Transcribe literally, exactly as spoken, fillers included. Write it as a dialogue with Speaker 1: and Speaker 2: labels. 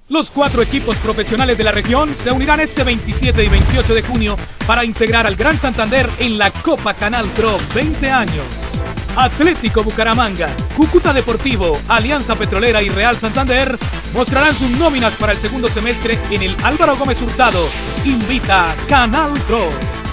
Speaker 1: Los cuatro equipos profesionales de la región se unirán este veintisiete y veintiocho de junio para integrar al Gran Santander en la Copa Canal Pro veinte años. Atlético Bucaramanga, Cúcuta Deportivo, Alianza Petrolera y Real Santander mostrarán sus nóminas para el segundo semestre en el Álvaro Gómez Hurtado. Invita Canal Pro.